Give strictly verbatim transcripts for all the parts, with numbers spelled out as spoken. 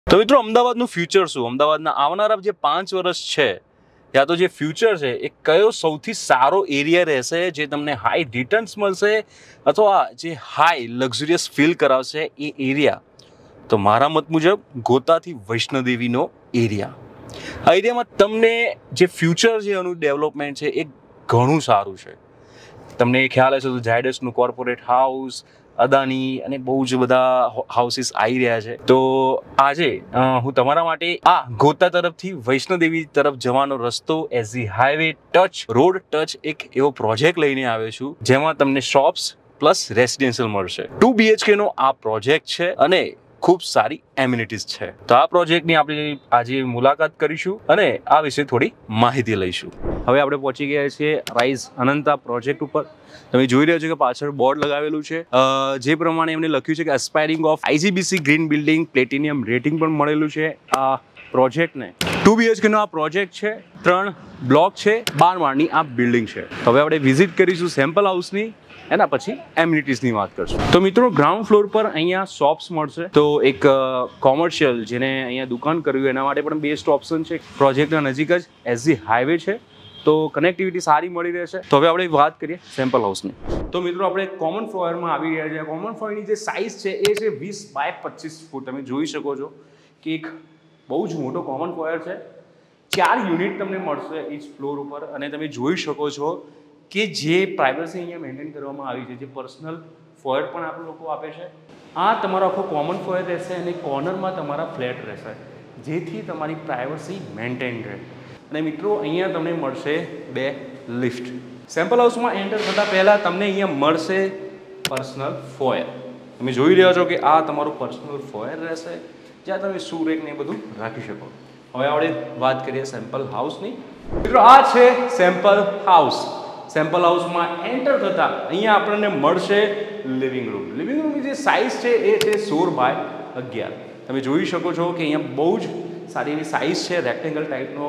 તો મિત્રો અમદાવાદનું ફ્યુચર શું? અમદાવાદના આવનારા જે પાંચ વર્ષ છે યા તો જે ફ્યુચર છે એ કયો સૌથી સારો એરિયા રહેશે જે તમને હાઈ રિટર્ન્સ મળશે અથવા જે હાઈ લક્ઝરિયસ ફીલ કરાવશે એ એરિયા? તો મારા મત મુજબ ગોતાથી વૈષ્ણોદેવીનો એરિયા. આ એરિયામાં તમને જે ફ્યુચર છે એનું ડેવલપમેન્ટ છે એ ઘણું સારું છે. તમને ખ્યાલ હશે તો ઝાયડસનું કોર્પોરેટ હાઉસ, અદાની અને બહુ જ બધા હાઉસીસ આવી રહ્યા છે. તો આજે હું તમારા માટે આ ગોતા તરફથી વૈષ્ણોદેવી તરફ જવાનો રસ્તો as the highway touch road touch એક એવો પ્રોજેક્ટ લઈને આવ્યો છું જેમાં તમને શોપ્સ પ્લસ રેસિડેન્શિયલ મળશે. ટુ બીએચકે નો આ પ્રોજેક્ટ છે અને ખૂબ સારી એમ્યુનિટીઝ છે. તો આ પ્રોજેક્ટની આપણે આજે મુલાકાત કરીશું અને આ વિશે થોડી માહિતી લઈશું. હવે આપણે પહોંચી ગયા છીએ રાઇઝ અનંતા પ્રોજેક્ટ ઉપર. તમે જોઈ રહ્યા છો કે પાછળ બોર્ડ લગાવેલું છે જે પ્રમાણે એમને લખ્યું છે કે aspiring of IGBC green building platinum rating પણ મળેલું છે આ પ્રોજેક્ટને. ટુ બીએચકે નો આ પ્રોજેક્ટ છે, ત્રણ બ્લોક છે, બાર માળની આ બિલ્ડિંગ છે. હવે આપણે વિઝિટ કરીશું સેમ્પલ હાઉસની, એના પછી એમ્યુનિટીઝની વાત કરશું. તો મિત્રો ગ્રાઉન્ડ ફ્લોર પર અહીંયા શોપ્સ મળશે. તો એક કોમર્શિયલ જેને અહીંયા દુકાન કરવી એના માટે પણ બેસ્ટ ઓપ્શન છે. પ્રોજેક્ટના નજીક જ એઝ ધી હાઈવે છે તો કનેક્ટિવિટી સારી મળી રહેશે. તો હવે આપણે વાત કરીએ સેમ્પલ હાઉસની. તો મિત્રો આપણે કોમન ફ્લોરમાં આવી રહ્યા છીએ. કોમન ફ્લોરની જે સાઇઝ છે એ છે વીસ બાય પચીસ ફૂટ. તમે જોઈ શકો છો કે એક બહુ જ મોટો કોમન ફ્લોર છે. ચાર યુનિટ તમને મળશે ઈચ ફ્લોર ઉપર અને તમે જોઈ શકો છો કે જે પ્રાઇવસી અહીંયા મેન્ટેન કરવામાં આવી છે, જે પર્સનલ ફ્લોર પણ આપણે લોકો આપે છે. આ તમારો આખો કોમન ફ્લોર રહેશે અને કોર્નરમાં તમારા ફ્લેટ રહેશે જેથી તમારી પ્રાઇવસી મેન્ટેન રહે. અને મિત્રો અહીંયા તમને મળશે બે લિફ્ટ. સેમ્પલ હાઉસમાં એન્ટર થતાં પહેલાં તમને અહીંયા મળશે પર્સનલ ફોયર. તમે જોઈ રહ્યા છો કે આ તમારું પર્સનલ ફોયર રહેશે જ્યાં તમે શૂ રેક ને એ બધું રાખી શકો. હવે આપણે વાત કરીએ સેમ્પલ હાઉસની. મિત્રો આ છે સેમ્પલ હાઉસ. સેમ્પલ હાઉસમાં એન્ટર થતાં અહીંયા આપણને મળશે લિવિંગ રૂમ. લિવિંગ રૂમની જે સાઇઝ છે એ છે સોળ બાય અગિયાર. તમે જોઈ શકો છો કે અહીંયા બહુ જ સારી એવી સાઇઝ છે. રેક્ટેંગલ ટાઈપનો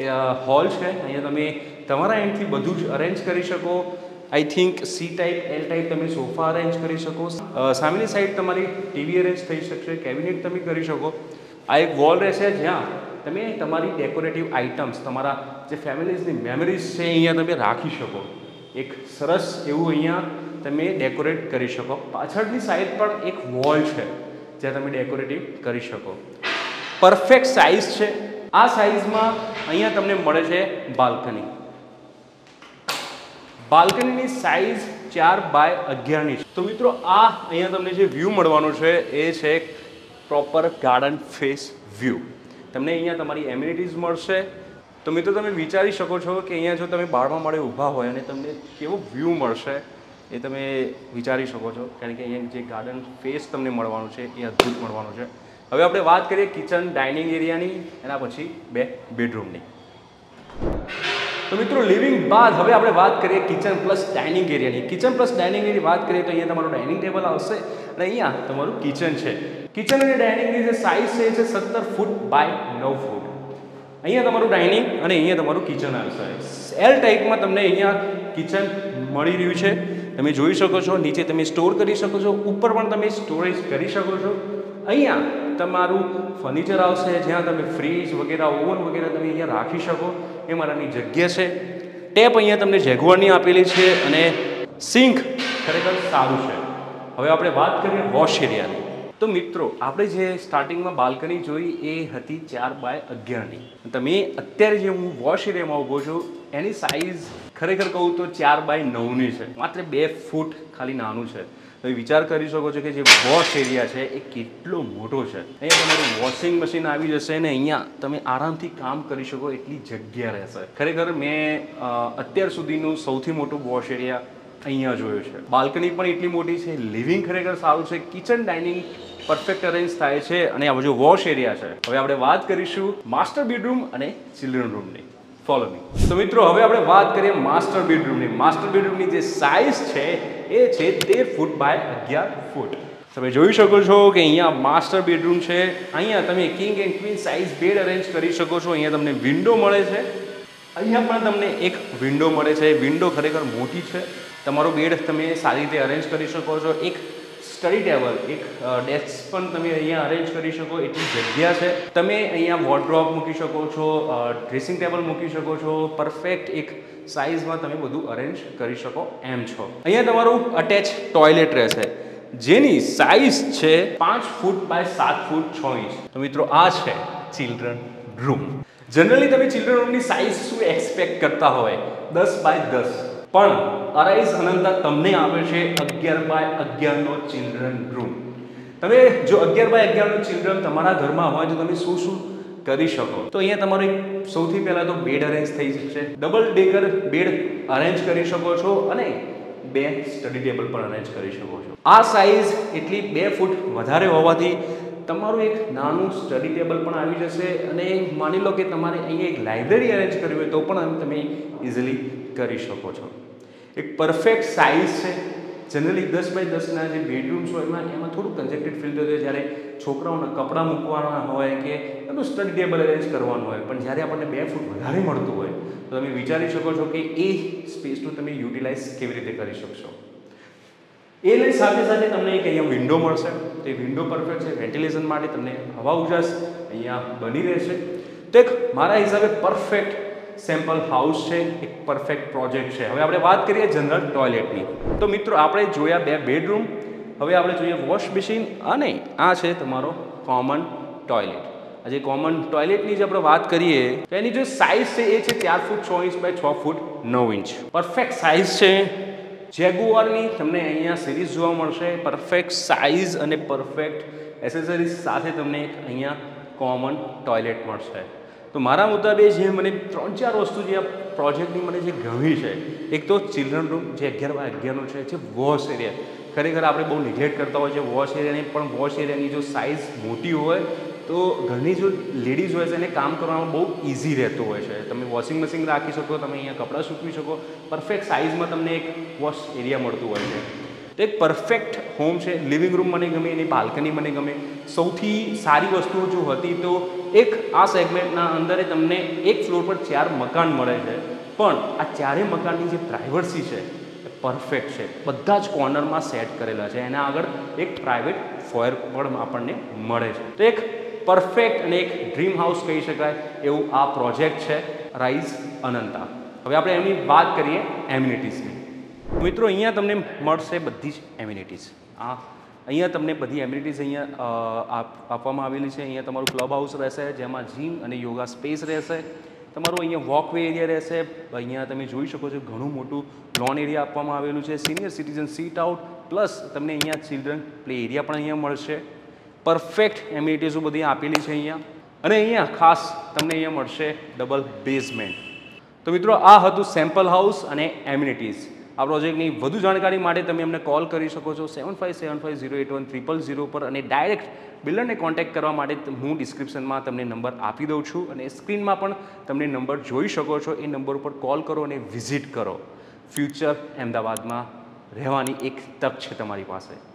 હોલ છે. અહીંયા તમે તમારા એન્ડથી બધું જ અરેન્જ કરી શકો. I think C type, L type તમે સોફા અરેન્જ કરી શકો. સામેની સાઈડ તમારી ટીવી અરેન્જ થઈ શકશે, કેબિનેટ તમે કરી શકો. આ એક વોલ રહેશે જ્યાં તમે તમારી ડેકોરેટિવ આઇટમ્સ, તમારા જે ફેમિલીઝની મેમરીઝ છે અહીંયા તમે રાખી શકો. એક સરસ એવું અહીંયા તમે ડેકોરેટ કરી શકો. પાછળની સાઈડ પણ એક વોલ છે જ્યાં તમે ડેકોરેટિવ કરી શકો. પરફેક્ટ સાઇઝ છે. આ સાઇઝમાં અહીંયા તમને મળે છે બાલ્કની. બાલ્કનીની સાઇઝ ચાર બાય અગિયારની છે. તો મિત્રો આ અહીંયા તમને જે વ્યૂ મળવાનો છે એ છે પ્રોપર ગાર્ડન ફેસ વ્યૂ. તમને અહીંયા તમારી એમ્યુનિટીઝ મળશે. તો મિત્રો તમે વિચારી શકો છો કે અહીંયા જો તમે બારમા માળે ઊભા હોય અને તમને કેવો વ્યૂ મળશે એ તમે વિચારી શકો છો, કારણ કે અહીંયા જે ગાર્ડન ફેસ તમને મળવાનું છે એ અદ્ભુત મળવાનું છે. હવે આપણે વાત કરીએ કિચન ડાઇનિંગ એરિયાની, એના પછી બે બેડરૂમની. તો મિત્રો લિવિંગ બાદ હવે આપણે વાત કરીએ કિચન પ્લસ ડાઇનિંગ એરિયાની. કિચન પ્લસ ડાઇનિંગ એરિયાની વાત કરીએ તો અહીંયા તમારું ડાઇનિંગ ટેબલ આવશે અને અહીંયા તમારું કિચન છે. કિચન અને ડાઇનિંગની જે સાઇઝ છે એ છે સત્તર ફૂટ બાય નવ ફૂટ. અહીંયા તમારું ડાઇનિંગ અને અહીંયા તમારું કિચન આવશે. એલ ટાઈપમાં તમને અહીંયા કિચન મળી રહ્યું છે. તમે જોઈ શકો છો નીચે તમે સ્ટોર કરી શકો છો, ઉપર પણ તમે સ્ટોરેજ કરી શકો છો. અહીંયા તમારું ફર્નિચર આવશે જ્યાં તમે ફ્રીજ વગેરે, ઓવન વગેરે તમે અહીંયા રાખી શકો એ મારાની જગ્યા છે. ટેપ અહીંયા તમને જેગુઆરની આપેલી છે અને સિંક ખરેખર સારું છે. હવે આપણે વાત કરીએ વોશ એરિયાની. તો મિત્રો આપણે જે સ્ટાર્ટિંગમાં બાલ્કની જોઈ એ હતી ચાર બાય અગિયારની. તમે અત્યારે જે હું વોશ એરિયામાં ઊભો છું એની સાઇઝ ખરેખર કહું તો ચાર બાય નવની છે. માત્ર બે ફૂટ ખાલી નાનું છે. તમે વિચાર કરી શકો છો કે જે વોશ એરિયા છે એ કેટલો મોટો છે. અહીંયા તમારું વોશિંગ મશીન આવી જશે અને અહીંયા તમે આરામથી કામ કરી શકો એટલી જગ્યા રહેશે. ખરેખર મેં અત્યાર સુધીનું સૌથી મોટું વોશ એરિયા અહીંયા જોયું છે. બાલ્કની પણ એટલી મોટી છે. લિવિંગ ખરેખર સારું છે. કિચન ડાઇનિંગ પરફેક્ટ અરેન્જ થાય છે અને આ બાજુ વોશ એરિયા છે. હવે આપણે વાત કરીશું માસ્ટર બેડરૂમ અને ચિલ્ડ્રન રૂમની. Follow me. તો મિત્રો હવે આપણે વાત કરીએ માસ્ટર બેડરૂમની. માસ્ટર બેડરૂમની જે સાઇઝ છે એ છે તેર ફૂટ બાય અગિયાર ફૂટ. તમે જોઈ શકો છો કે અહીંયા માસ્ટર બેડરૂમ છે. અહીંયા તમે king and queen size bed arrange કરી શકો છો. અહીંયા તમને વિન્ડો મળે છે. અહીંયા પણ તમને એક વિન્ડો મળે છે. વિન્ડો ખરેખર મોટી છે. તમારો બેડ તમે સારી રીતે અરેન્જ કરી શકો છો. એક સ્ટડી ટેબલ, એક ડેસ્ક પણ તમે અહીંયા અરેન્જ કરી શકો એટલી જગ્યા છે. તમે અહીંયા વોર્ડરોબ મૂકી શકો છો, ડ્રેસિંગ ટેબલ મૂકી શકો છો, પરફેક્ટ એક સાઇઝમાં તમે બધું અરેન્જ કરી શકો એમ છો. અહીંયા તમારું અટેચ ટોયલેટ રહેશે જેની સાઇઝ છે પાંચ ફૂટ બાય સાત ફૂટ છ ઇંચ. તો મિત્રો આ છે ચિલ્ડ્રન રૂમ. જનરલી તમે ચિલ્ડ્રન રૂમની સાઇઝ શું એક્સપેક્ટ કરતા હોય, દસ બાય દસ, પણ અરાઇઝ અનંતા તમને આપે છે અગિયાર બાય અગિયારનો ચિલ્ડ્રન રૂમ. તમે જો અગિયાર બાય અગિયારનો ચિલ્ડ્રન તમારા ઘરમાં હોય તો તમે શું શું કરી શકો? તો અહીંયા તમારું એક સૌથી પહેલાં તો બેડ અરેન્જ થઈ જશે. ડબલ ડેકર બેડ અરેન્જ કરી શકો છો અને બે સ્ટડી ટેબલ પણ અરેન્જ કરી શકો છો. આ સાઇઝ એટલી બે ફૂટ વધારે હોવાથી તમારું એક નાનું સ્ટડી ટેબલ પણ આવી જશે અને માની લો કે તમારે અહીંયા એક લાઇબ્રેરી અરેન્જ કરવી હોય તો પણ તમે ઇઝીલી કરી શકો છો. એક પરફેક્ટ સાઇઝ છે. જનરલી દસ બાય દસના જે બેડરૂમ્સ હોય એમાં એમાં થોડું કન્જેક્ટેડ ફીલ થતું હોય જ્યારે છોકરાઓના કપડાં મૂકવાના હોય કે એનું સ્ટડી ટેબલ અરેન્જ કરવાનું હોય, પણ જ્યારે આપણને બે ફૂટ વધારે મળતું હોય તો તમે વિચારી શકો છો કે એ સ્પેસનું તમે યુટિલાઇઝ કેવી રીતે કરી શકશો. એની સાથે સાથે તમને એક અહીંયા વિન્ડો મળશે. તે વિન્ડો પરફેક્ટ છે, વેન્ટિલેશન માટે તમને હવા ઉજાસ અહીંયા બની રહેશે. તો એક મારા હિસાબે પરફેક્ટ સેમ્પલ હાઉસ છે, એક પરફેક્ટ પ્રોજેક્ટ છે. હવે આપણે વાત કરીએ જનરલ ટોયલેટની. તો મિત્રો આપણે જોયા બે બેડરૂમ, હવે આપણે જોઈએ વોશ બેસિન અને આ છે તમારો કોમન ટોયલેટ. આજે કોમન ટોયલેટની જે આપણે વાત કરીએ તો એની જે સાઇઝ છે એ છે ચાર ફૂટ છ ઇંચ બાય છ ફૂટ નવ ઇંચ. પરફેક્ટ સાઇઝ છે. જેગુઆરની તમને અહીંયા સિરીઝ જોવા મળશે. પરફેક્ટ સાઇઝ અને પરફેક્ટ એસેસરીઝ સાથે તમને એક અહીંયા કોમન ટોયલેટ મળશે. તો મારા મુતાબે જે મને ત્રણ ચાર વસ્તુ જે આ પ્રોજેક્ટની મને જે ગમી છે, એક તો ચિલ્ડ્રન રૂમ જે અગિયાર બાય અગિયારનો છે, જે વોશ એરિયા ખરેખર આપણે બહુ નિગ્લેક્ટ કરતા હોય છે વોશ એરિયાની, પણ વોશ એરિયાની જો સાઇઝ મોટી હોય તો ઘણી જો લેડીઝ હોય છે એને કામ કરવામાં બહુ ઇઝી રહેતું હોય છે. તમે વોશિંગ મશીન રાખી શકો, તમે અહીંયા કપડાં સૂકવી શકો, પરફેક્ટ સાઇઝમાં તમને એક વોશ એરિયા મળતું હોય છે. તો એક પરફેક્ટ હોમ છે. લિવિંગ રૂમ મને ગમે, એની બાલ્કની મને ગમે. સૌથી સારી વસ્તુ જો હતી તો એક આ સેગમેન્ટના અંદર તમને એક ફ્લોર પર ચાર મકાન મળે છે, પણ આ ચારેય મકાનની જે પ્રાઇવસી છે એ પરફેક્ટ છે. બધા જ કોર્નરમાં સેટ કરેલા છે. એના આગળ એક પ્રાઇવેટ ફોયર પણ આપણને મળે છે. તો એક પરફેક્ટ અને એક ડ્રીમ હાઉસ કહી શકાય એવું આ પ્રોજેક્ટ છે રાઇઝ અનંતા. હવે આપણે એમની વાત કરીએ એમ્યુનિટીઝની. મિત્રો અહીંયા તમને મળશે બધી જ એમ્યુનિટીઝ. આ અહીંયા તમને બધી એમ્યુનિટીઝ અહીંયા આપવામાં આવેલી છે. અહીંયા તમારું ક્લબ હાઉસ રહેશે જેમાં જીમ અને યોગા સ્પેસ રહેશે. તમારું અહીંયા વોકવે એરિયા રહેશે. અહીંયા તમે જોઈ શકો છો ઘણું મોટું લોન એરિયા આપવામાં આવેલું છે. Senior citizen sit out plus તમને અહીંયા ચિલ્ડ્રન પ્લે એરિયા પણ અહીંયા મળશે. પરફેક્ટ એમ્યુનિટીઝો બધી આપેલી છે અહીંયા. અને અહીંયા ખાસ તમને અહીંયા મળશે ડબલ બેઝમેન્ટ. તો મિત્રો આ હતું સેમ્પલ હાઉસ અને એમ્યુનિટીઝ. આ પ્રોજેક્ટની વધુ જાણકારી માટે તમે અમને કોલ કરી શકો છો seven five seven five zero eight one triple zero પર, અને ડાયરેક્ટ બિલ્ડરને કોન્ટેક્ટ કરવા માટે હું ડિસ્ક્રિપ્શનમાં તમને નંબર આપી દઉં છું અને સ્ક્રીનમાં પણ તમને નંબર જોઈ શકો છો. એ નંબર ઉપર કોલ કરો અને વિઝિટ કરો. ફ્યુચર અમદાવાદમાં રહેવાની એક તક છે તમારી પાસે.